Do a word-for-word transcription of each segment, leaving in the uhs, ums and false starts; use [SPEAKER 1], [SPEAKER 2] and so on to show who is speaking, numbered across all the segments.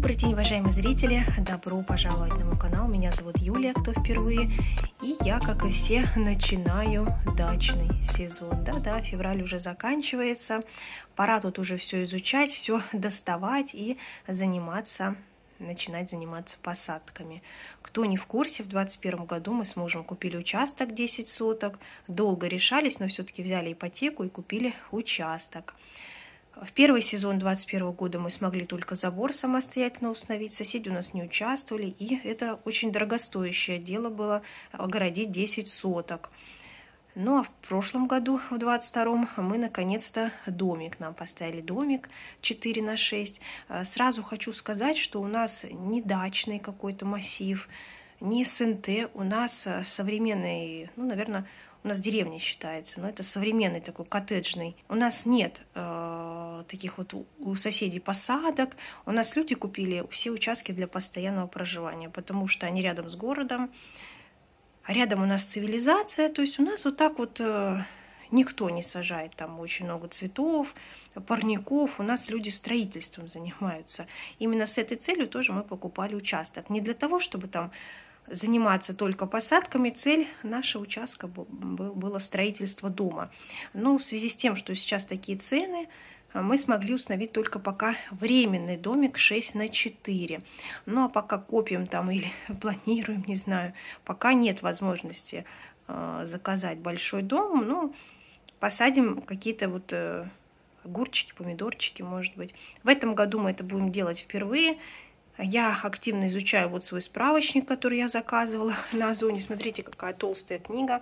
[SPEAKER 1] Добрый день, уважаемые зрители! Добро пожаловать на мой канал. Меня зовут Юлия, кто впервые. И я, как и все, начинаю дачный сезон. Да-да, февраль уже заканчивается. Пора тут уже все изучать, все доставать и заниматься, начинать заниматься посадками. Кто не в курсе, в двадцать первом году мы с мужем купили участок десять соток. Долго решались, но все-таки взяли ипотеку и купили участок. В первый сезон двадцать первого года мы смогли только забор самостоятельно установить, соседи у нас не участвовали, и это очень дорогостоящее дело было огородить десять соток. Ну а в прошлом году, в двадцать втором, мы наконец-то домик, нам поставили домик четыре на шесть. Сразу хочу сказать, что у нас не дачный какой-то массив, не СНТ, у нас современный, ну, наверное, у нас деревня считается, но это современный такой коттеджный. У нас нет э, таких вот у, у соседей посадок. У нас люди купили все участки для постоянного проживания, потому что они рядом с городом. А рядом у нас цивилизация, то есть у нас вот так вот э, никто не сажает там очень много цветов, парников. У нас люди строительством занимаются. Именно с этой целью тоже мы покупали участок. Не для того, чтобы там заниматься только посадками, цель нашего участка было строительство дома. Но в связи с тем, что сейчас такие цены, мы смогли установить только пока временный домик шесть на четыре. Ну а пока копим там или планируем, не знаю, пока нет возможности э, заказать большой дом, ну, посадим какие-то вот э, огурчики, помидорчики, может быть. В этом году мы это будем делать впервые. Я активно изучаю вот свой справочник, который я заказывала на Озоне. Смотрите, какая толстая книга.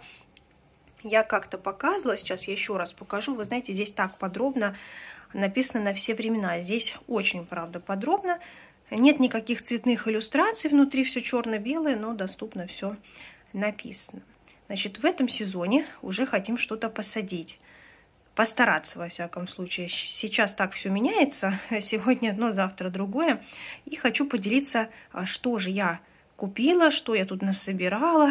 [SPEAKER 1] Я как-то показывала, сейчас я еще раз покажу. Вы знаете, здесь так подробно написано на все времена. Здесь очень, правда, подробно. Нет никаких цветных иллюстраций, внутри все черно-белое, но доступно все написано. Значит, в этом сезоне уже хотим что-то посадить. Постараться, во всяком случае. Сейчас так все меняется. Сегодня одно, завтра другое. И хочу поделиться, что же я купила, что я тут насобирала,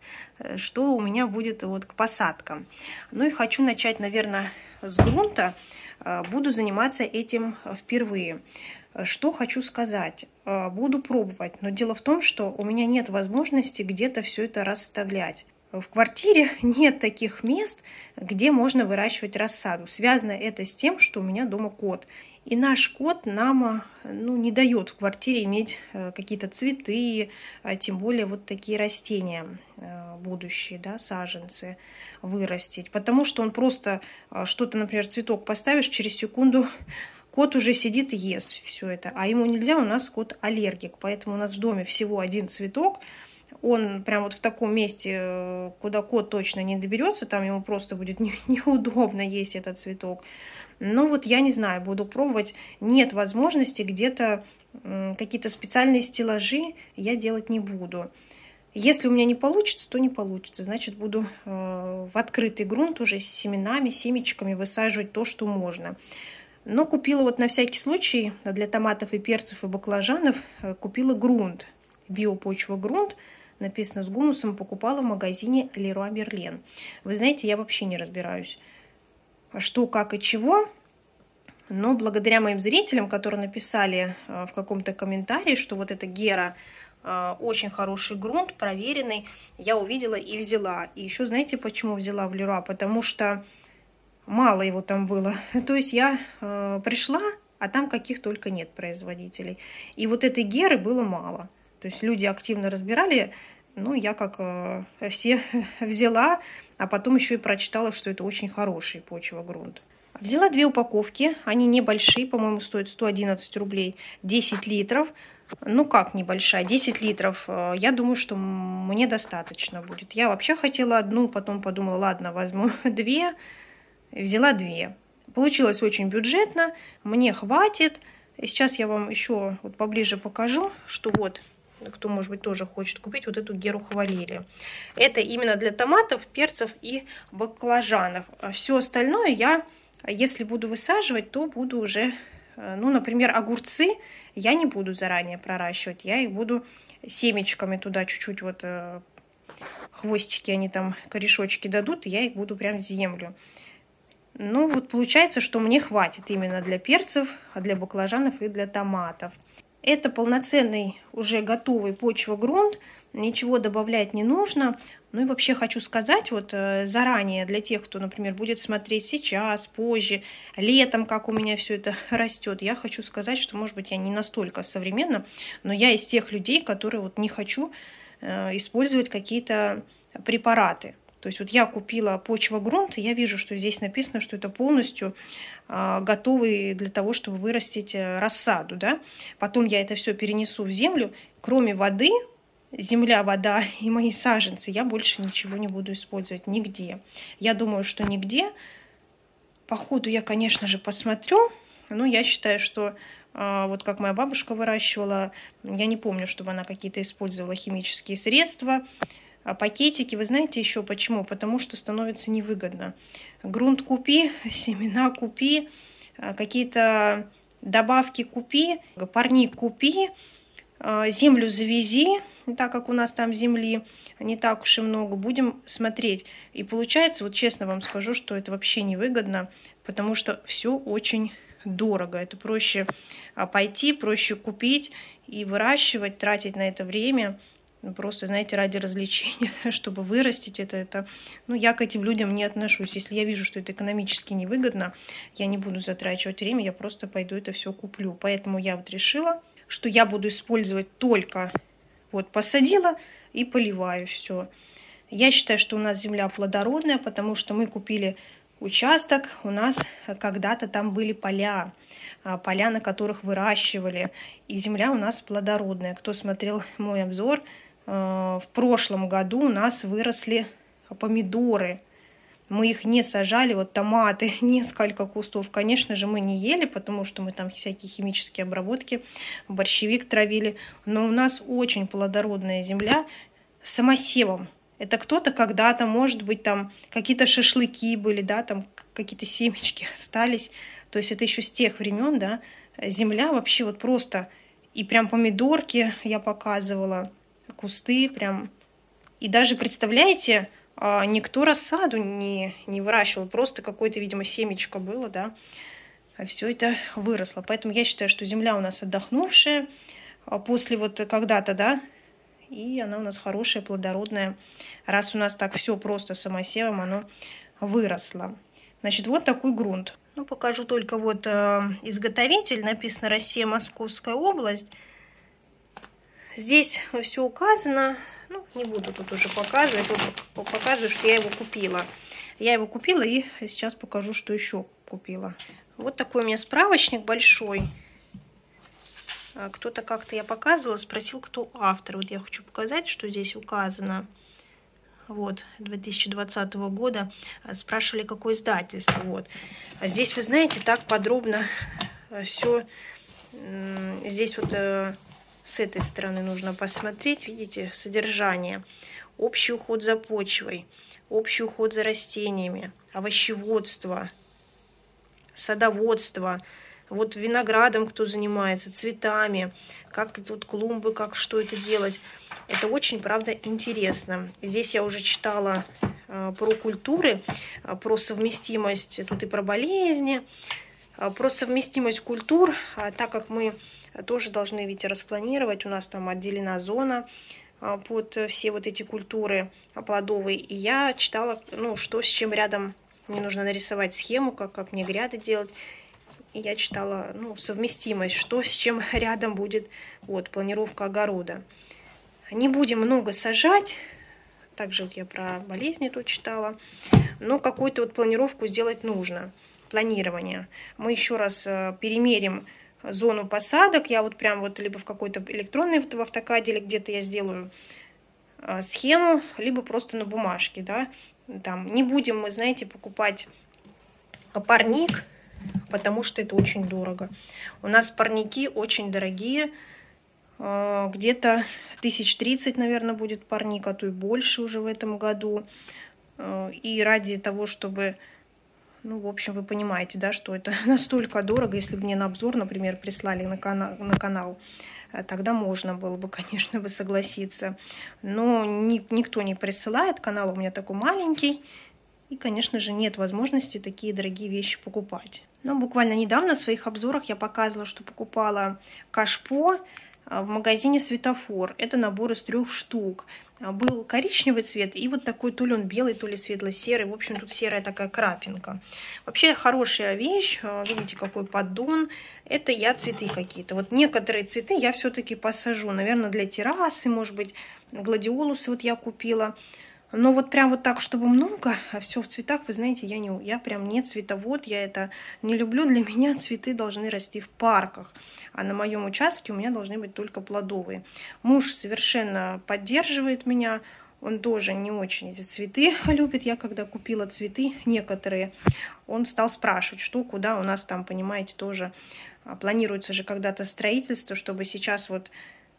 [SPEAKER 1] что у меня будет вот к посадкам. Ну и хочу начать, наверное, с грунта. Буду заниматься этим впервые. Что хочу сказать? Буду пробовать. Но дело в том, что у меня нет возможности где-то все это расставлять. В квартире нет таких мест, где можно выращивать рассаду. Связано это с тем, что у меня дома кот. И наш кот нам ну, не дает в квартире иметь какие-то цветы, а тем более вот такие растения будущие, да, саженцы вырастить. Потому что он просто что-то, например, цветок поставишь, через секунду кот уже сидит и ест все это. А ему нельзя, у нас кот аллергик. Поэтому у нас в доме всего один цветок. Он прям вот в таком месте, куда кот точно не доберется, там ему просто будет не, неудобно есть этот цветок. Но вот я не знаю, буду пробовать. Нет возможности где-то какие-то специальные стеллажи я делать не буду. Если у меня не получится, то не получится. Значит, буду э, в открытый грунт уже с семенами, семечками высаживать то, что можно. Но купила вот на всякий случай для томатов и перцев и баклажанов купила грунт, биопочва грунт. Написано с гумусом, покупала в магазине Leroy Merlin. Вы знаете, я вообще не разбираюсь, что, как и чего. Но благодаря моим зрителям, которые написали в каком-то комментарии, что вот эта Гера очень хороший грунт, проверенный, я увидела и взяла. И еще знаете, почему взяла в Leroy? Потому что мало его там было. То есть я пришла, а там каких только нет производителей. И вот этой Геры было мало. То есть люди активно разбирали, ну, я как э, все взяла, а потом еще и прочитала, что это очень хороший почва-грунт. Взяла две упаковки, они небольшие, по-моему, стоят сто одиннадцать рублей, десять литров. Ну, как небольшая, десять литров, э, я думаю, что мне достаточно будет. Я вообще хотела одну, потом подумала, ладно, возьму две, взяла две. Получилось очень бюджетно, мне хватит. Сейчас я вам еще вот поближе покажу, что вот... Кто, может быть, тоже хочет купить вот эту Геру хвалили. Это именно для томатов, перцев и баклажанов. А все остальное я, если буду высаживать, то буду уже, ну, например, огурцы я не буду заранее проращивать. Я их буду семечками туда чуть-чуть вот хвостики, они там корешочки дадут, и я их буду прям в землю. Ну, вот получается, что мне хватит именно для перцев, а для баклажанов и для томатов. Это полноценный уже готовый почвогрунт, ничего добавлять не нужно. Ну и вообще хочу сказать вот заранее для тех, кто, например, будет смотреть сейчас, позже, летом, как у меня все это растет, я хочу сказать, что, может быть, я не настолько современна, но я из тех людей, которые вот не хочу использовать какие-то препараты. То есть вот я купила почвогрунт, и я вижу, что здесь написано, что это полностью э, готовый для того, чтобы вырастить рассаду, да. Потом я это все перенесу в землю. Кроме воды, земля, вода и мои саженцы, я больше ничего не буду использовать нигде. Я думаю, что нигде. По ходу я, конечно же, посмотрю, но я считаю, что э, вот как моя бабушка выращивала, я не помню, чтобы она какие-то использовала химические средства. А пакетики, вы знаете еще почему? Потому что становится невыгодно. Грунт купи, семена купи, какие-то добавки купи, парник купи, землю завези, так как у нас там земли не так уж и много, будем смотреть. И получается, вот честно вам скажу, что это вообще невыгодно, потому что все очень дорого. Это проще пойти, проще купить и выращивать, тратить на это время. Просто, знаете, ради развлечения, чтобы вырастить это, это... Ну, я к этим людям не отношусь. Если я вижу, что это экономически невыгодно, я не буду затрачивать время, я просто пойду это все куплю. Поэтому я вот решила, что я буду использовать только... Вот посадила и поливаю все. Я считаю, что у нас земля плодородная, потому что мы купили участок, у нас когда-то там были поля, поля, на которых выращивали, и земля у нас плодородная. Кто смотрел мой обзор, в прошлом году у нас выросли помидоры. Мы их не сажали, вот томаты, несколько кустов. Конечно же, мы не ели, потому что мы там всякие химические обработки, борщевик травили. Но у нас очень плодородная земля с самосевом. Это кто-то когда-то, может быть, там какие-то шашлыки были, да, там какие-то семечки остались. То есть это еще с тех времен, да, земля вообще вот просто, и прям помидорки я показывала, кусты прям. И даже, представляете, никто рассаду не, не выращивал, просто какое-то, видимо, семечко было, да, а все это выросло. Поэтому я считаю, что земля у нас отдохнувшая после вот когда-то, да, и она у нас хорошая, плодородная, раз у нас так все просто самосевом, оно выросло. Значит, вот такой грунт. Ну, покажу только вот э, изготовитель, написано «Россия, Московская область». Здесь все указано, ну, не буду тут уже показывать, вот показываю, что я его купила. Я его купила и сейчас покажу, что еще купила. Вот такой у меня справочник большой. Кто-то как-то я показывала, спросил, кто автор. Вот я хочу показать, что здесь указано. Вот, две тысячи двадцатого года. Спрашивали, какое издательство. Вот. А здесь, вы знаете, так подробно все. Здесь вот с этой стороны нужно посмотреть. Видите, содержание. Общий уход за почвой. Общий уход за растениями. Овощеводство. Садоводство. Вот виноградом кто занимается, цветами, как тут клумбы, как что это делать. Это очень, правда, интересно. Здесь я уже читала э, про культуры, э, про совместимость, тут и про болезни, э, про совместимость культур, э, так как мы тоже должны ведь распланировать, у нас там отделена зона э, под все вот эти культуры плодовые. И я читала, ну, что с чем рядом, мне нужно нарисовать схему, как, как мне гряды делать. И я читала, ну, совместимость, что с чем рядом будет, вот, планировка огорода. Не будем много сажать, также вот я про болезни тут читала, но какую-то вот планировку сделать нужно, планирование. Мы еще раз перемерим зону посадок, я вот прям вот либо в какой-то электронной в автокаде или где-то я сделаю схему, либо просто на бумажке, да, там не будем мы, знаете, покупать парник, потому что это очень дорого. У нас парники очень дорогие, где-то тысяч тридцать, наверное, будет парник, а то и больше уже в этом году. И ради того, чтобы, ну, в общем, вы понимаете, да, что это настолько дорого, если бы мне на обзор, например, прислали на канал, на канал, тогда можно было бы, конечно, бы согласиться. Но ни, никто не присылает, канал у меня такой маленький, И, конечно же, нет возможности такие дорогие вещи покупать. Но буквально недавно в своих обзорах я показывала, что покупала кашпо в магазине «Светофор». Это набор из трех штук. Был коричневый цвет и вот такой, то ли он белый, то ли светло-серый. В общем, тут серая такая крапинка. Вообще хорошая вещь. Видите, какой поддон. Это я цветы какие-то. Вот некоторые цветы я все-таки посажу. Наверное, для террасы, может быть, гладиолусы вот я купила. Но вот прям вот так, чтобы много, а все в цветах, вы знаете, я, не, я прям не цветовод, я это не люблю. Для меня цветы должны расти в парках, а на моем участке у меня должны быть только плодовые. Муж совершенно поддерживает меня, он тоже не очень эти цветы любит. Я когда купила цветы, некоторые, он стал спрашивать, что, куда. У нас там, понимаете, тоже планируется же когда-то строительство, чтобы сейчас вот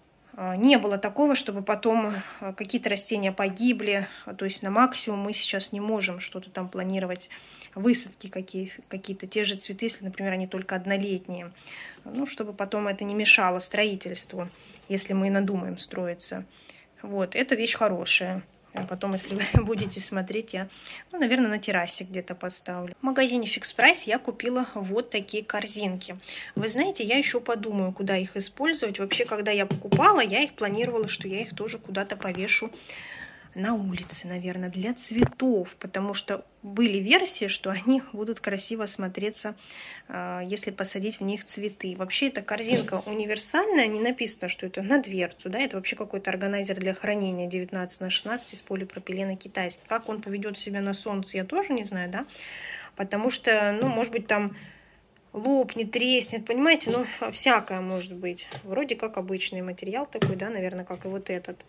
[SPEAKER 1] не было такого, чтобы потом какие-то растения погибли. То есть на максимум мы сейчас не можем что-то там планировать, высадки какие, какие-то, те же цветы, если, например, они только однолетние. Ну, чтобы потом это не мешало строительству, если мы надумаем строиться. Вот, эта вещь хорошая. А потом, если вы будете смотреть, я, ну, наверное, на террасе где-то поставлю. В магазине Fix Price я купила вот такие корзинки. Вы знаете, я еще подумаю, куда их использовать. Вообще, когда я покупала, я их планировала, что я их тоже куда-то повешу на улице, наверное, для цветов, потому что были версии, что они будут красиво смотреться, если посадить в них цветы. Вообще эта корзинка универсальная, не написано, что это на дверцу, да, это вообще какой-то органайзер для хранения девятнадцать на шестнадцать из полипропилена китайский. Как он поведет себя на солнце, я тоже не знаю, да, потому что, ну, может быть, там лопнет, треснет, понимаете, ну, всякое может быть. Вроде как обычный материал такой, да, наверное, как и вот этот.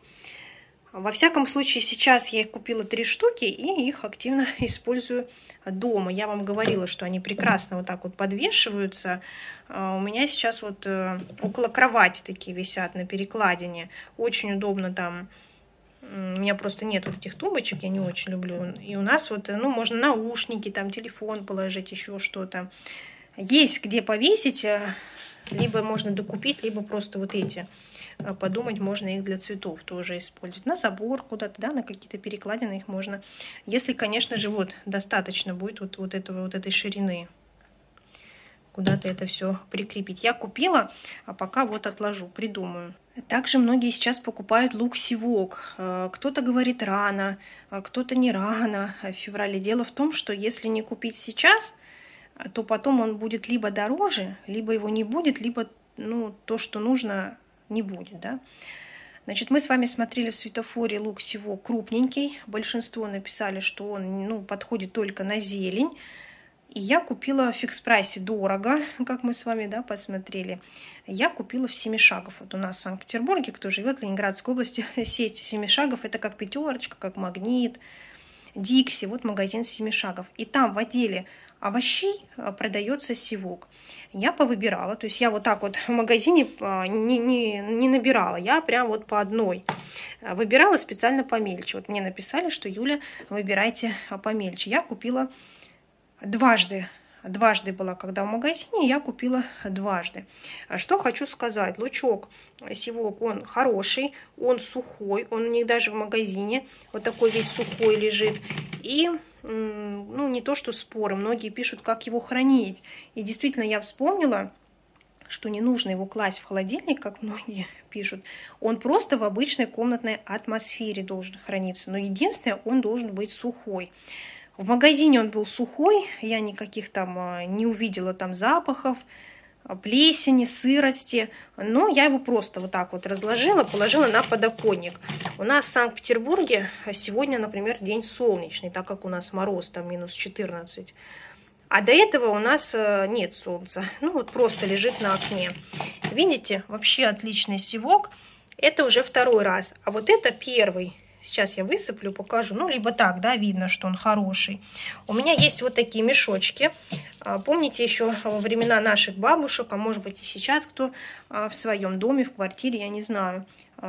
[SPEAKER 1] Во всяком случае, сейчас я их купила три штуки и их активно использую дома. Я вам говорила, что они прекрасно вот так вот подвешиваются. У меня сейчас вот около кровати такие висят на перекладине. Очень удобно там. У меня просто нет вот этих тумбочек, я не очень люблю. И у нас вот, ну, можно наушники, там телефон положить, еще что-то. Есть где повесить, либо можно докупить, либо просто вот эти. Подумать, можно их для цветов тоже использовать. На забор куда-то, да, на какие-то перекладины их можно. Если, конечно же, вот достаточно будет вот, вот, этого, вот этой ширины. Куда-то это все прикрепить. Я купила, а пока вот отложу, придумаю. Также многие сейчас покупают лук-севок. Кто-то говорит рано, кто-то не рано в феврале. Дело в том, что если не купить сейчас, то потом он будет либо дороже, либо его не будет, либо, ну, то, что нужно, не будет, да. Значит, мы с вами смотрели в Светофоре лук-севок крупненький. Большинство написали, что он, ну, подходит только на зелень. И я купила в Fix Price дорого, как мы с вами, да, посмотрели. Я купила в Семишагов. Вот у нас в Санкт-Петербурге, кто живет в Ленинградской области, сеть Семишагов, это как Пятерочка, как Магнит, Дикси, вот магазин Семишагов. И там в отделе овощей продается севок. Я повыбирала, то есть я вот так вот в магазине не, не, не набирала, я прям вот по одной выбирала специально помельче. Вот мне написали, что Юля, выбирайте помельче. Я купила дважды. Дважды была, когда в магазине, я купила дважды. Что хочу сказать. Лучок севок, он хороший, он сухой, он у них даже в магазине вот такой весь сухой лежит. И, ну, не то что споры, многие пишут, как его хранить. И действительно, я вспомнила, что не нужно его класть в холодильник, как многие пишут. Он просто в обычной комнатной атмосфере должен храниться. Но единственное, он должен быть сухой. В магазине он был сухой, я никаких там не увидела там запахов, плесени, сырости, но я его просто вот так вот разложила, положила на подоконник. У нас в Санкт-Петербурге сегодня, например, день солнечный, так как у нас мороз, там минус четырнадцать. А до этого у нас нет солнца, ну вот просто лежит на окне. Видите, вообще отличный севок, это уже второй раз, а вот это первый. Сейчас я высыплю, покажу. Ну, либо так, да, видно, что он хороший. У меня есть вот такие мешочки. Помните еще во времена наших бабушек, а может быть и сейчас кто в своем доме, в квартире, я не знаю,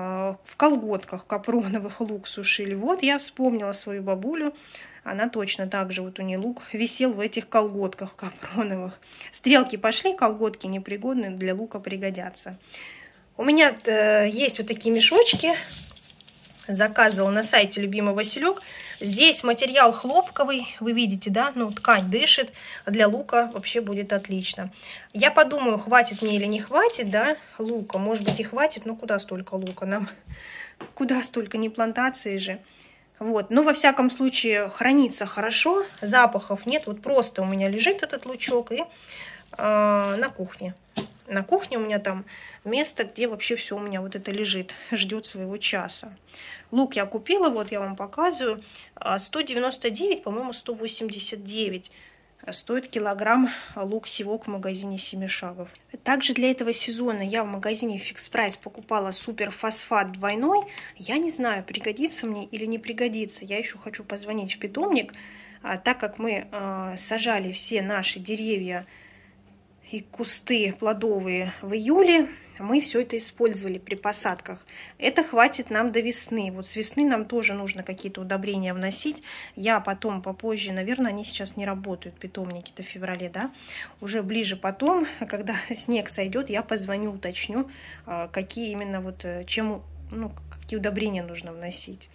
[SPEAKER 1] в колготках капроновых лук сушили. Вот я вспомнила свою бабулю. Она точно так же, вот у нее лук висел в этих колготках капроновых. Стрелки пошли, колготки непригодны, для лука пригодятся. У меня есть вот такие мешочки. заказывала на сайте «Любимый Василек». Здесь материал хлопковый, вы видите, да, ну, ткань дышит, для лука вообще будет отлично. Я подумаю, хватит мне или не хватит, да, лука. Может быть и хватит, но куда столько лука нам? Куда столько, не плантации же. Вот, но во всяком случае хранится хорошо, запахов нет. Вот просто у меня лежит этот лучок и э, на кухне. На кухне у меня там место, где вообще все у меня вот это лежит, ждет своего часа. Лук я купила, вот я вам показываю, сто девяносто девять, по-моему, сто восемьдесят девять стоит килограмм лук-севок в магазине Семишагов. Также для этого сезона я в магазине Fix Price покупала суперфосфат двойной. Я не знаю, пригодится мне или не пригодится. Я еще хочу позвонить в питомник, так как мы сажали все наши деревья и кусты плодовые в июле, мы все это использовали при посадках. Это хватит нам до весны. Вот с весны нам тоже нужно какие-то удобрения вносить. Я потом, попозже, наверное, они сейчас не работают, питомники-то в феврале, да? Уже ближе потом, когда снег сойдет, я позвоню, уточню, какие именно вот, чем, ну, какие удобрения нужно вносить.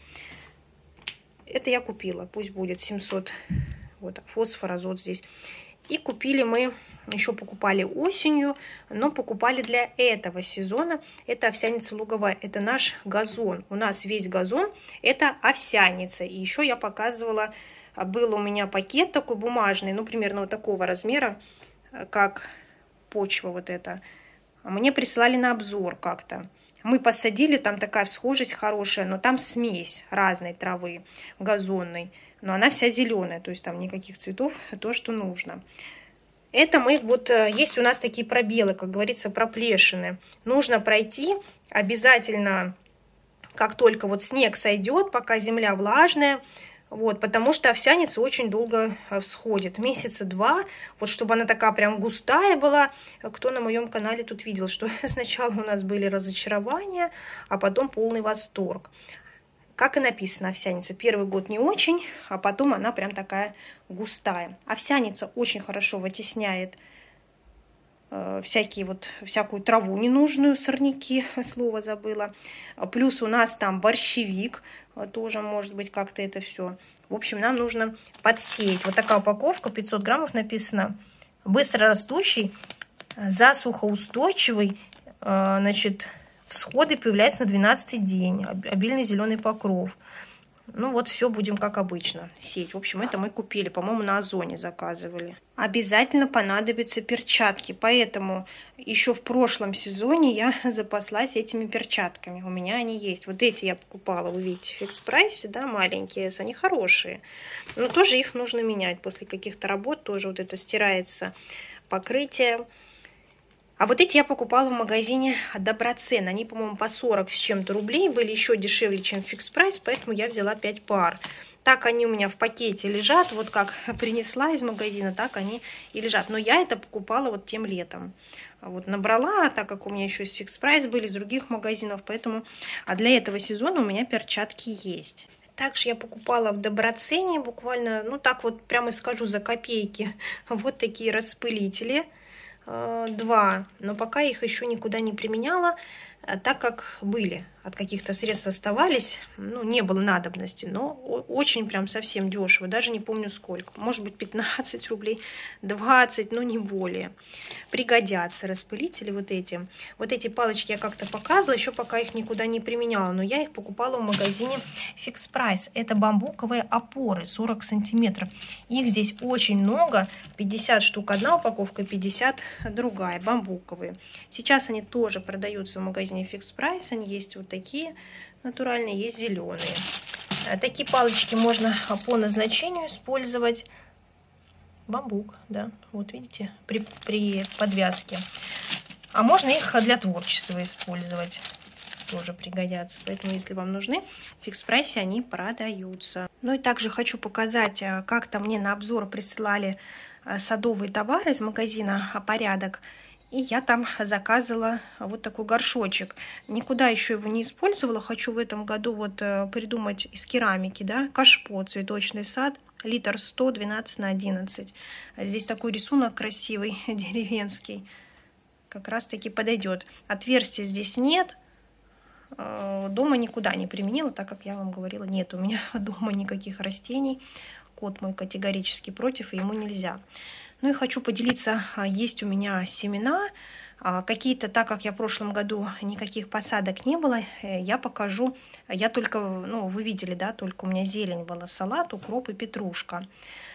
[SPEAKER 1] Это я купила, пусть будет семьсот, вот, фосфор, азот здесь. И купили мы, еще покупали осенью, но покупали для этого сезона. Это овсяница луговая, это наш газон. У нас весь газон это овсяница. И еще я показывала, был у меня пакет такой бумажный, ну примерно вот такого размера, как почва вот эта. Мне присылали на обзор как-то. Мы посадили, там такая всхожесть хорошая, но там смесь разной травы газонной. Но она вся зеленая, то есть там никаких цветов, то, что нужно. Это мы, вот есть у нас такие пробелы, как говорится, проплешины. Нужно пройти обязательно, как только вот снег сойдет, пока земля влажная, вот, потому что овсяница очень долго всходит, месяца два, вот чтобы она такая прям густая была. Кто на моем канале тут видел, что сначала у нас были разочарования, а потом полный восторг. Как и написано, овсяница первый год не очень, а потом она прям такая густая. Овсяница очень хорошо вытесняет э, всякие вот, всякую траву ненужную, сорняки, слово забыла. Плюс у нас там борщевик, тоже может быть как-то это все. В общем, нам нужно подсеять. Вот такая упаковка, пятьсот граммов написано. Быстрорастущий, засухоустойчивый, э, значит, всходы появляются на двенадцатый день, обильный зеленый покров. Ну вот все будем как обычно сеять. В общем, это мы купили, по-моему, на Озоне заказывали. Обязательно понадобятся перчатки, поэтому еще в прошлом сезоне я запаслась этими перчатками. У меня они есть. Вот эти я покупала, вы видите, в Fix Price, да, маленькие, они хорошие. Но тоже их нужно менять после каких-то работ, тоже вот это стирается покрытие. А вот эти я покупала в магазине Доброцен. Они, по-моему, по сорок с чем-то рублей. Были еще дешевле, чем в Fix Price, поэтому я взяла пять пар. Так они у меня в пакете лежат. Вот как принесла из магазина, так они и лежат. Но я это покупала вот тем летом. Вот набрала, так как у меня еще из Fix Price были, из других магазинов. Поэтому а для этого сезона у меня перчатки есть. Также я покупала в Доброцене буквально, ну так вот прямо скажу, за копейки. Вот такие распылители. Два, но пока их еще никуда не применяла, так как были, от каких-то средств оставались, ну, не было надобности, но очень прям совсем дешево, даже не помню сколько, может быть пятнадцать рублей, двадцать, но не более. Пригодятся распылители вот эти. Вот эти палочки я как-то показывала, еще пока их никуда не применяла, но я их покупала в магазине Fix Price. Это бамбуковые опоры, сорок сантиметров. Их здесь очень много, пятьдесят штук одна упаковка, пятьдесят другая, бамбуковые. Сейчас они тоже продаются в магазине Fix Price, они есть вот такие натуральные, есть зеленые. Такие палочки можно по назначению использовать. Бамбук, да, вот видите, при, при подвязке. А можно их для творчества использовать, тоже пригодятся. Поэтому, если вам нужны, в Fix Price они продаются. Ну и также хочу показать, как-то мне на обзор присылали садовые товары из магазина «Порядок». И я там заказывала вот такой горшочек. Никуда еще его не использовала. Хочу в этом году вот придумать из керамики, да, кашпо, цветочный сад, литр сто, двенадцать на одиннадцать. Здесь такой рисунок красивый, деревенский. Как раз таки подойдет. Отверстия здесь нет. дома никуда не применила, так как я вам говорила, нет у меня дома никаких растений. Кот мой категорически против, и ему нельзя. Ну и хочу поделиться, есть у меня семена. Какие-то, так как я в прошлом году никаких посадок не было, я покажу. Я только, ну, вы видели, да, только у меня зелень была, салат, укроп и петрушка.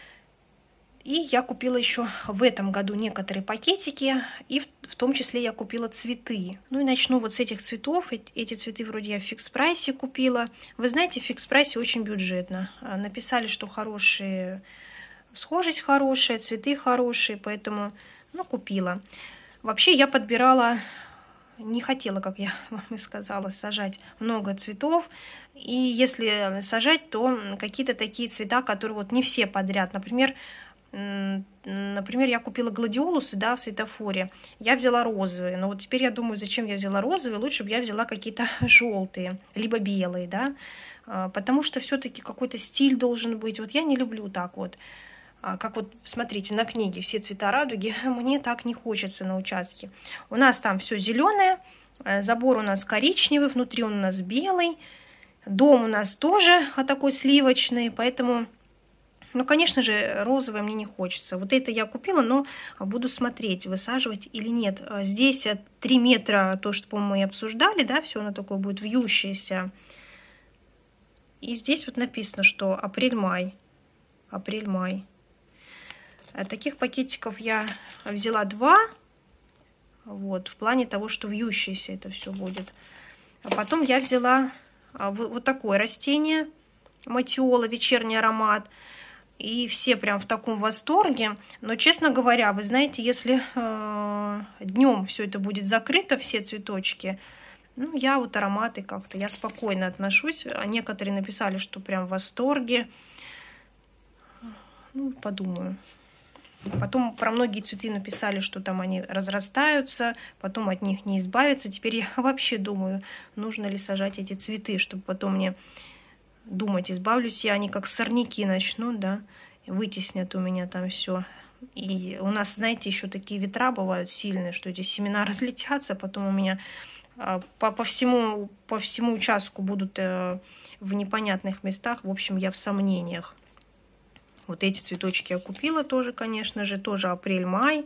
[SPEAKER 1] И я купила еще в этом году некоторые пакетики, и в, в том числе я купила цветы. Ну и начну вот с этих цветов. Эти цветы вроде я в фикс-прайсе купила. Вы знаете, в фикс-прайсе очень бюджетно. Написали, что хорошие, схожесть хорошая, цветы хорошие, поэтому, ну, купила. Вообще я подбирала, не хотела, как я вам и сказала, сажать много цветов. И если сажать, то какие-то такие цвета, которые вот не все подряд. Например, Например, я купила гладиолусы, да, в светофоре. Я взяла розовые. Но вот теперь я думаю, зачем я взяла розовые? Лучше бы я взяла какие-то желтые, либо белые, да. Потому что все-таки какой-то стиль должен быть. Вот я не люблю так вот. Как вот, смотрите, на книге «Все цвета радуги». Мне так не хочется на участке. У нас там все зеленое. Забор у нас коричневый, внутри он у нас белый. Дом у нас тоже такой сливочный, поэтому... Ну, конечно же, розовое мне не хочется. Вот это я купила, но буду смотреть, высаживать или нет. Здесь три метра, то, что, по-моему, мы обсуждали, да, все оно такое будет вьющееся. И здесь вот написано, что апрель-май. Апрель-май. Таких пакетиков я взяла два. Вот, в плане того, что вьющееся это все будет. А потом я взяла вот, вот такое растение. Матиола, вечерний аромат. И все прям в таком восторге. Но, честно говоря, вы знаете, если э, днем все это будет закрыто, все цветочки, ну, я вот ароматы как-то, я спокойно отношусь. А некоторые написали, что прям в восторге. Ну, подумаю. Потом про многие цветы написали, что там они разрастаются, потом от них не избавиться. Теперь я вообще думаю, нужно ли сажать эти цветы, чтобы потом мне... думать, избавлюсь я, они как сорняки начнут, да, вытеснят у меня там все. И у нас, знаете, еще такие ветра бывают сильные, что эти семена разлетятся, потом у меня по, по, всему, по всему участку будут в непонятных местах. В общем, я в сомнениях. Вот эти цветочки я купила тоже, конечно же, тоже апрель-май.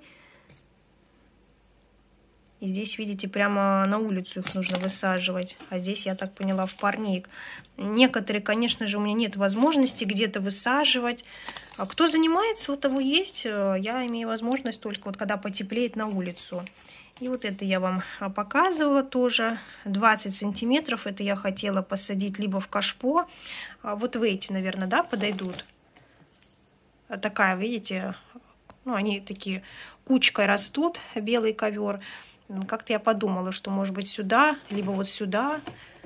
[SPEAKER 1] И здесь, видите, прямо на улицу их нужно высаживать. А здесь, я так поняла, в парник. Некоторые, конечно же, у меня нет возможности где-то высаживать. А кто занимается, у того есть. Я имею возможность только вот когда потеплеет на улицу. И вот это я вам показывала тоже. двадцать сантиметров. Это я хотела посадить либо в кашпо. Вот в эти, наверное, да, подойдут. Такая, видите, ну, они такие кучкой растут. Белый ковер. Как-то я подумала, что, может быть, сюда, либо вот сюда.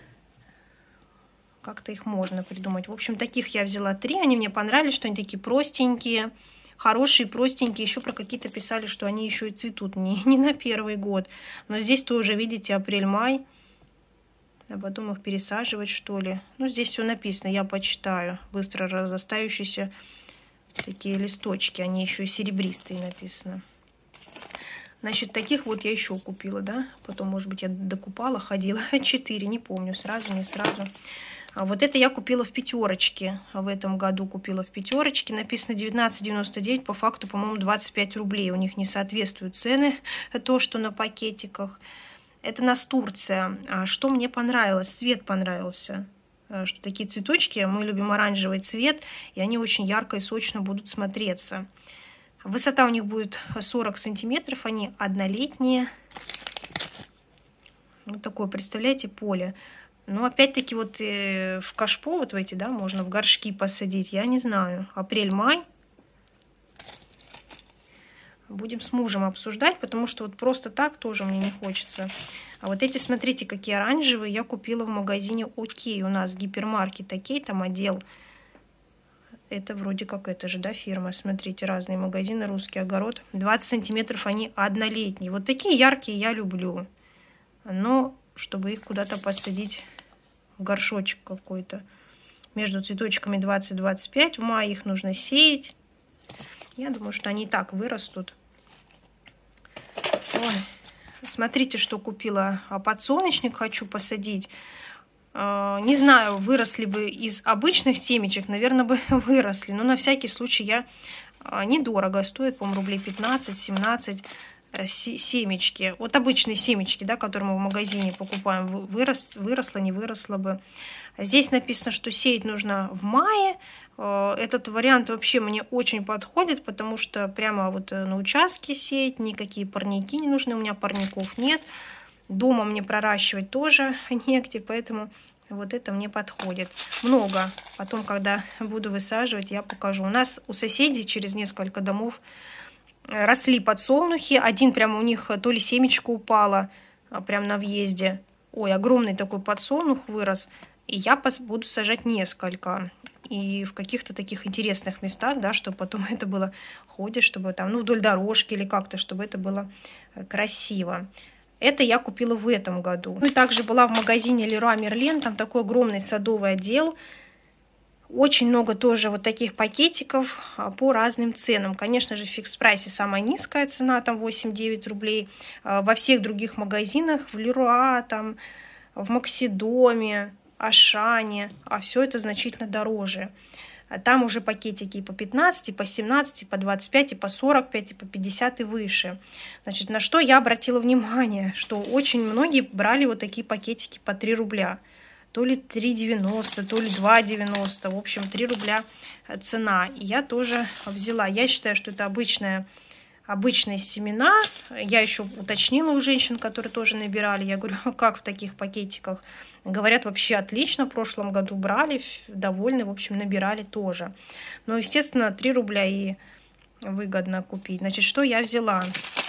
[SPEAKER 1] Как-то их можно придумать. В общем, таких я взяла три. Они мне понравились, что они такие простенькие, хорошие, простенькие. Еще про какие-то писали, что они еще и цветут не, не на первый год. Но здесь тоже, видите, апрель-май. А потом их пересаживать, что ли. Ну, здесь все написано, я почитаю. Быстро разрастающиеся такие листочки. Они еще и серебристые написано. Значит, таких вот я еще купила, да. Потом, может быть, я докупала, ходила. Четыре, не помню, сразу, не сразу. А вот это я купила в пятерочке. В этом году купила в пятерочке. Написано девятнадцать девяносто девять, по факту, по-моему, двадцать пять рублей. У них не соответствуют цены, то, что на пакетиках. Это Настурция. А что мне понравилось? Цвет понравился. Что такие цветочки, мы любим оранжевый цвет, и они очень ярко и сочно будут смотреться. Высота у них будет сорок сантиметров, они однолетние. Вот такое, представляете, поле. Но опять-таки вот э, в кашпо, вот в эти, да, можно в горшки посадить, я не знаю. Апрель-май. Будем с мужем обсуждать, потому что вот просто так тоже мне не хочется. А вот эти, смотрите, какие оранжевые, я купила в магазине Окей. У нас гипермаркет Окей, там отдел. Это вроде как это же, да, фирма. Смотрите, разные магазины, русский огород. двадцать сантиметров, они однолетние. Вот такие яркие я люблю. Но чтобы их куда-то посадить в горшочек какой-то. Между цветочками двадцать двадцать пять. В мае их нужно сеять. Я думаю, что они и так вырастут. Ой, Смотрите, что купила. Подсолнечник хочу посадить. Не знаю, выросли бы из обычных семечек, наверное, бы выросли. Но на всякий случай я... Недорого стоит, по-моему, рублей пятнадцать-семнадцать семечки. Вот обычные семечки, да, которые мы в магазине покупаем, вырос, выросло, не выросло бы. Здесь написано, что сеять нужно в мае. Этот вариант вообще мне очень подходит, потому что прямо вот на участке сеять, никакие парники не нужны, у меня парников нет. Дома мне проращивать тоже негде, поэтому вот это мне подходит. Много. Потом, когда буду высаживать, я покажу. У нас у соседей через несколько домов росли подсолнухи. Один прямо у них то ли семечко упало, прямо на въезде. Ой, огромный такой подсолнух вырос. И я буду сажать несколько. И в каких-то таких интересных местах, да, чтобы потом это было ходишь, чтобы там, ну, вдоль дорожки или как-то, чтобы это было красиво. Это я купила в этом году. Ну и также была в магазине Leroy Merlin, там такой огромный садовый отдел. Очень много тоже вот таких пакетиков по разным ценам. Конечно же, в фикс-прайсе самая низкая цена, там восемь-девять рублей. Во всех других магазинах, в Leroy, там, в Максидоме, Ашане, а все это значительно дороже. Там уже пакетики и по пятнадцать, и по семнадцать, и по двадцать пять, и по сорок пять, и по пятьдесят и выше. Значит, на что я обратила внимание, что очень многие брали вот такие пакетики по три рубля. То ли три девяносто, то ли два девяносто. В общем, три рубля цена. И я тоже взяла. Я считаю, что это обычная, обычные семена. Я еще уточнила у женщин, которые тоже набирали. Я говорю, как в таких пакетиках? Говорят, вообще отлично. В прошлом году брали, довольны, в общем, набирали тоже. Но, естественно, три рубля и выгодно купить. Значит, что я взяла?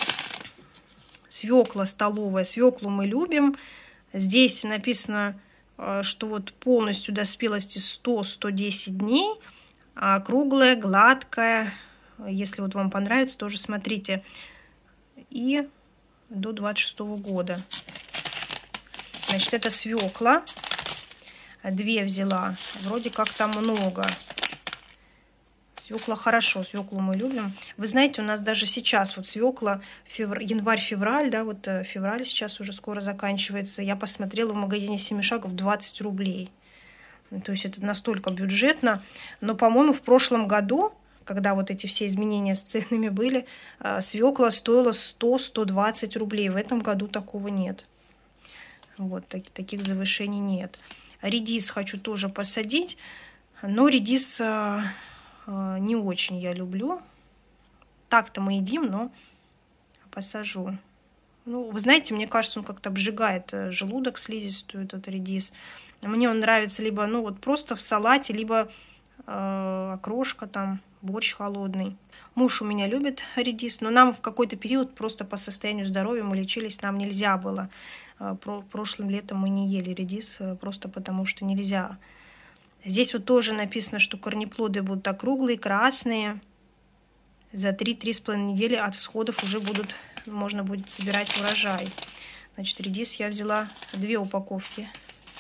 [SPEAKER 1] Свекла столовая. Свеклу мы любим. Здесь написано, что вот полностью до спелости сто — сто десять дней. А круглая, гладкая. Если вот вам понравится, тоже смотрите. И до двадцать шестого года. Значит, это свекла. Две взяла. Вроде как там много. Свекла хорошо. Свеклу мы любим. Вы знаете, у нас даже сейчас вот свекла февр... январь-февраль, да, вот февраль сейчас уже скоро заканчивается. Я посмотрела в магазине Семишагов двадцать рублей. То есть это настолько бюджетно. Но, по-моему, в прошлом году, когда вот эти все изменения с ценами были, свекла стоила сто — сто двадцать рублей. В этом году такого нет. Вот, так, таких завышений нет. Редис хочу тоже посадить, но редис а, а, не очень я люблю. Так-то мы едим, но посажу. Ну, вы знаете, мне кажется, он как-то обжигает желудок, слизистую, этот редис. Мне он нравится либо, ну, вот просто в салате, либо э, окрошка там, борщ холодный. Муж у меня любит редис, но нам в какой-то период просто по состоянию здоровья мы лечились, нам нельзя было. Прошлым летом мы не ели редис, просто потому что нельзя. Здесь вот тоже написано, что корнеплоды будут округлые, красные. За три-три с половиной недели от всходов уже будут, можно будет собирать урожай. Значит, редис я взяла две упаковки.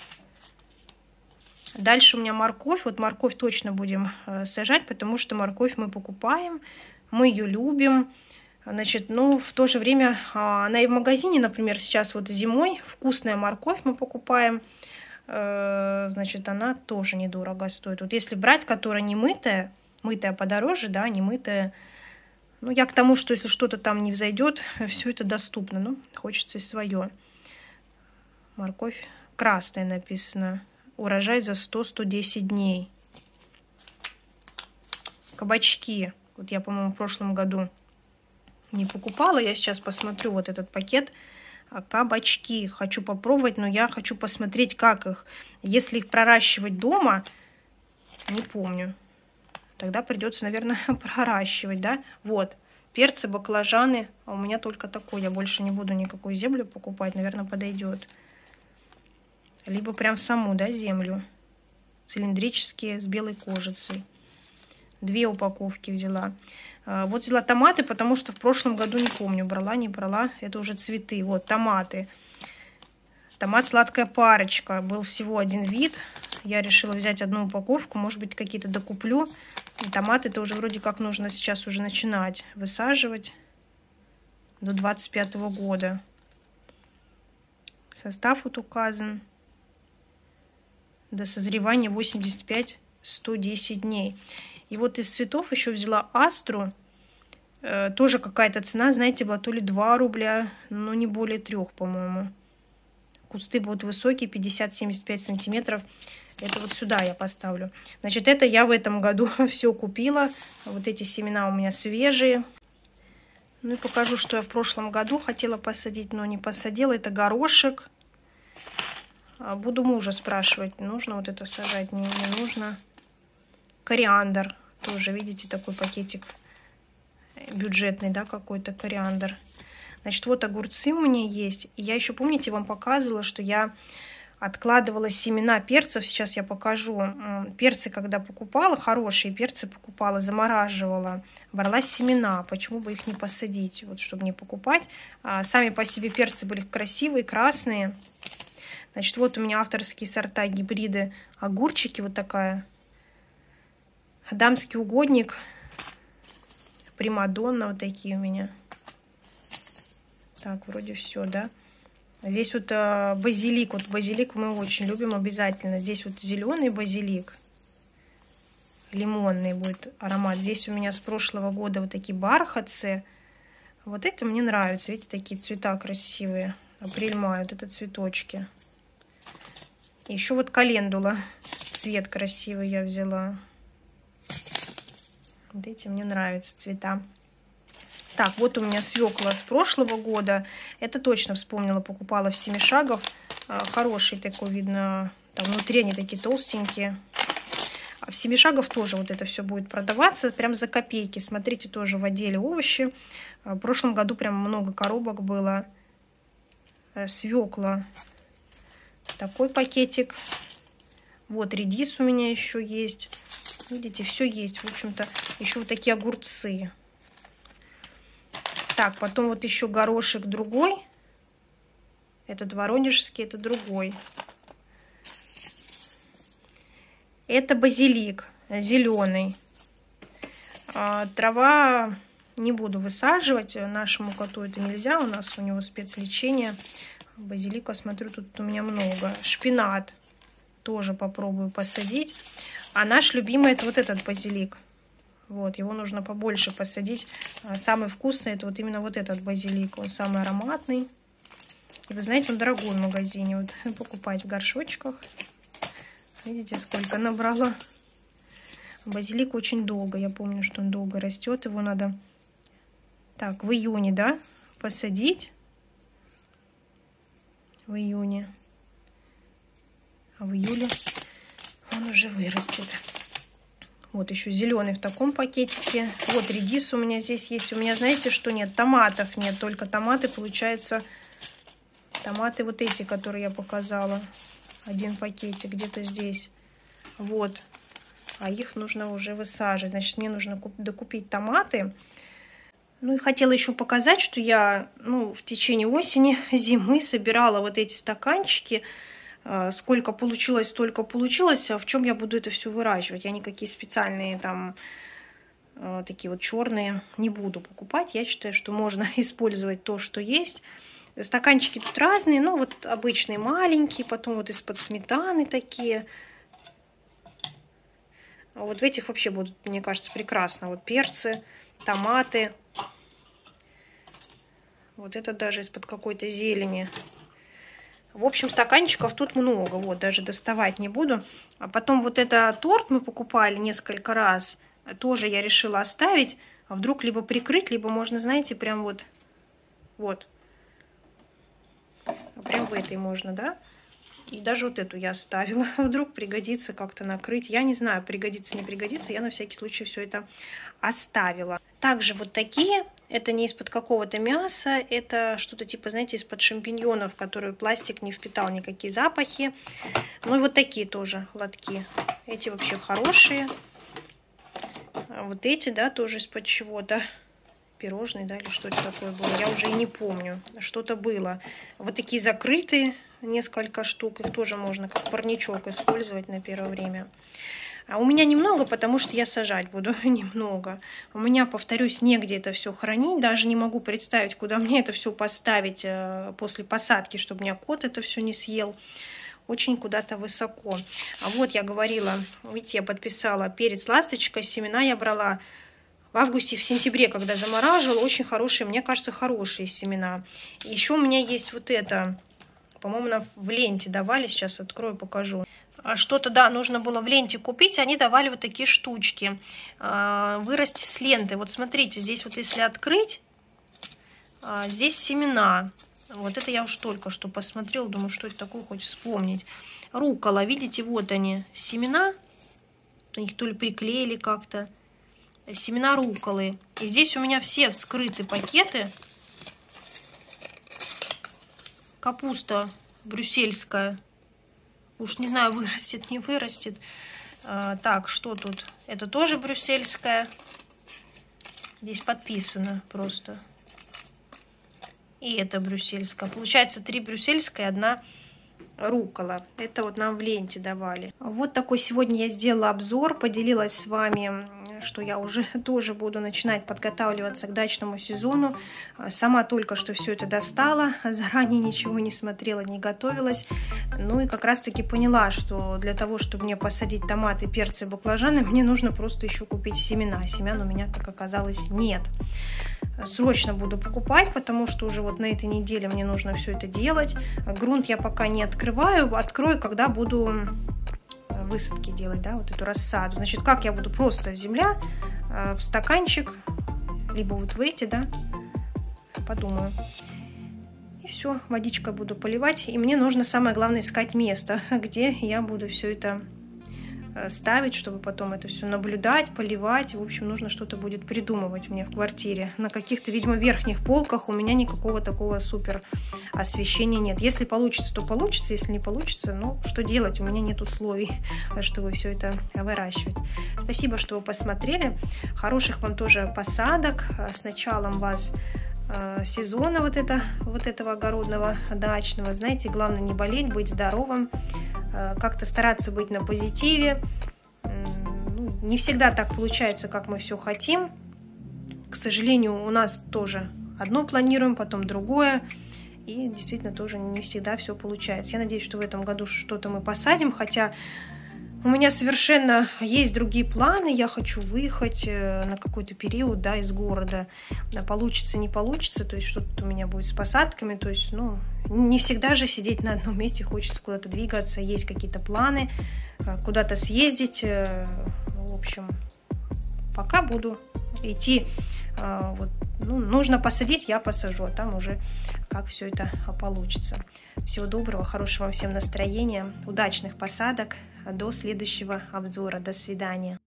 [SPEAKER 1] Дальше у меня морковь. Вот морковь точно будем сажать, потому что морковь мы покупаем, мы ее любим. Значит, ну, в то же время она и в магазине, например, сейчас вот зимой вкусная морковь мы покупаем, значит, она тоже недорого стоит. Вот если брать, которая не мытая, мытая подороже, да, не мытая, ну, я к тому, что если что-то там не взойдет, все это доступно, ну, хочется и свое. Морковь красная написано, урожай за сто — сто десять дней. Кабачки, вот я, по-моему, в прошлом году не покупала, я сейчас посмотрю вот этот пакет. Кабачки хочу попробовать, но я хочу посмотреть, как их. Если их проращивать дома, не помню. Тогда придется, наверное, проращивать, да? Вот, перцы, баклажаны. А у меня только такой, я больше не буду никакую землю покупать, наверное, подойдет. Либо прям саму, да, землю. Цилиндрические, с белой кожицей. Две упаковки взяла. Вот взяла томаты, потому что в прошлом году, не помню, брала, не брала. Это уже цветы. Вот, томаты. Томат сладкая парочка. Был всего один вид. Я решила взять одну упаковку. Может быть, какие-то докуплю. И томаты это уже вроде как нужно сейчас уже начинать высаживать. До двадцать пятого года. Состав вот указан. До созревания восемьдесят пять — сто десять дней. И вот из цветов еще взяла астру. Э, тоже какая-то цена, знаете, была то ли два рубля, но не более трех, по-моему. Кусты будут высокие, пятьдесят — семьдесят пять сантиметров. Это вот сюда я поставлю. Значит, это я в этом году все купила. Вот эти семена у меня свежие. Ну и покажу, что я в прошлом году хотела посадить, но не посадила. Это горошек. Буду мужа спрашивать, нужно вот это сажать, не, не нужно. Кориандр. Тоже, видите, такой пакетик бюджетный, да, какой-то кориандр. Значит, вот огурцы у меня есть. И я еще, помните, вам показывала, что я откладывала семена перцев. Сейчас я покажу. Перцы, когда покупала, хорошие перцы покупала, замораживала, брала семена. Почему бы их не посадить, вот, чтобы не покупать. А сами по себе перцы были красивые, красные. Значит, вот у меня авторские сорта, гибриды, огурчики, вот такая. Дамский угодник, примадонна, вот такие у меня. Так, вроде все, да. Здесь вот а, базилик. Вот базилик мы очень любим обязательно. Здесь вот зеленый базилик. Лимонный будет аромат. Здесь у меня с прошлого года вот такие бархатцы. Вот это мне нравится. Видите, такие цвета красивые. Апрельмай, вот это цветочки. Еще вот календула. Цвет красивый я взяла. Вот эти мне нравятся цвета. Так, вот у меня свекла с прошлого года. Это точно вспомнила, покупала в Семишагов. Хороший такой, видно, там внутри они такие толстенькие. А в Семишагов тоже вот это все будет продаваться прям за копейки. Смотрите, тоже в отделе овощи. В прошлом году прям много коробок было. Свекла. Такой пакетик. Вот редис у меня еще есть. Видите, все есть. В общем-то, еще вот такие огурцы. Так, потом вот еще горошек другой. Этот воронежский, это другой. Это базилик зеленый. А, трава не буду высаживать. Нашему коту это нельзя. У нас у него спецлечение. Базилика, смотрю, тут у меня много. Шпинат тоже попробую посадить. А наш любимый это вот этот базилик. Вот, его нужно побольше посадить. Самый вкусный это вот именно вот этот базилик. Он самый ароматный. И вы знаете, он дорогой в магазине. Вот покупать в горшочках. Видите, сколько набрала. Базилик очень долго. Я помню, что он долго растет. Его надо так в июне, да, посадить. В июне. А в июле он уже вырастет. Вот еще зеленый в таком пакетике. Вот редис у меня здесь есть. У меня, знаете, что нет? Томатов нет. Только томаты, получается, томаты вот эти, которые я показала. Один пакетик где-то здесь. Вот. А их нужно уже высаживать. Значит, мне нужно докупить томаты. Ну и хотела еще показать, что я, ну, в течение осени, зимы собирала вот эти стаканчики. Сколько получилось, столько получилось. А в чем я буду это все выращивать? Я никакие специальные там такие вот черные не буду покупать. Я считаю, что можно использовать то, что есть. Стаканчики тут разные. Ну вот обычные маленькие. Потом вот из-под сметаны такие. Вот в этих вообще будут, мне кажется, прекрасно. Вот перцы, томаты. Вот это даже из-под какой-то зелени. В общем, стаканчиков тут много. Вот, даже доставать не буду. А потом вот этот торт мы покупали несколько раз. Тоже я решила оставить. А вдруг либо прикрыть, либо можно, знаете, прям вот... Вот. Прям в этой можно, да? И даже вот эту я оставила. Вдруг пригодится как-то накрыть. Я не знаю, пригодится, не пригодится. Я на всякий случай все это оставила. Также вот такие. Это не из-под какого-то мяса. Это что-то типа, знаете, из-под шампиньонов, которые пластик не впитал никакие запахи. Ну и вот такие тоже лотки. Эти вообще хорошие. А вот эти, да, тоже из-под чего-то. Пирожные, да, или что это такое было. Я уже и не помню. Что-то было. Вот такие закрытые. несколько штук. Их тоже можно как парничок использовать на первое время. А у меня немного, потому что я сажать буду немного. У меня, повторюсь, негде это все хранить. Даже не могу представить, куда мне это все поставить после посадки, чтобы у меня кот это все не съел. Очень куда-то высоко. А вот я говорила, видите, я подписала перец ласточка. Семена я брала в августе, в сентябре, когда замораживала. Очень хорошие, мне кажется, хорошие семена. Еще у меня есть вот это, по-моему, в ленте давали. Сейчас открою, покажу. Что-то, да, нужно было в ленте купить, они давали вот такие штучки, вырасти с ленты. Вот смотрите, здесь вот если открыть, здесь семена. Вот это я уж только что посмотрела, думаю, что это такое, хоть вспомнить. Руккола, видите, вот они, семена, у них то ли приклеили как-то, семена рукколы. И здесь у меня все вскрыты пакеты. Капуста брюссельская. Уж не знаю, вырастет, не вырастет. А, так, что тут? Это тоже брюссельская. Здесь подписано просто. И это брюссельская. Получается, три брюссельская, одна руккола. Это вот нам в ленте давали. Вот такой сегодня я сделала обзор. Поделилась с вами, что я уже тоже буду начинать подготавливаться к дачному сезону. Сама только что все это достала. Заранее ничего не смотрела, не готовилась. Ну и как раз таки поняла, что для того, чтобы мне посадить томаты, перцы, баклажаны, мне нужно просто еще купить семена. Семян у меня, как оказалось, нет. Срочно буду покупать, потому что уже вот на этой неделе мне нужно все это делать. Грунт я пока не открываю. Открою, когда буду высадки делать, да, вот эту рассаду. Значит, как я буду? Просто земля в стаканчик, либо вот в эти, да, подумаю. И все, водичкой буду поливать. И мне нужно, самое главное, искать место, где я буду все это ставить, чтобы потом это все наблюдать, поливать. В общем, нужно что-то будет придумывать мне в квартире. На каких-то, видимо, верхних полках у меня никакого такого супер освещения нет. Если получится, то получится. Если не получится, ну, что делать? У меня нет условий, чтобы все это выращивать. Спасибо, что вы посмотрели. Хороших вам тоже посадок. С началом вас сезона вот, это, вот этого огородного, дачного. Знаете, главное не болеть, быть здоровым, как-то стараться быть на позитиве. Не всегда так получается, как мы все хотим. К сожалению, у нас тоже одно планируем, потом другое. И действительно тоже не всегда все получается. Я надеюсь, что в этом году что-то мы посадим, хотя у меня совершенно есть другие планы. Я хочу выехать на какой-то период, да, из города. Да, получится, не получится. То есть что-то у меня будет с посадками. То есть, ну, не всегда же сидеть на одном месте. Хочется куда-то двигаться. Есть какие-то планы. Куда-то съездить. В общем, пока буду идти. Вот, ну, нужно посадить, я посажу. А там уже как все это получится. Всего доброго, хорошего вам всем настроения. Удачных посадок. До следующего обзора. До свидания.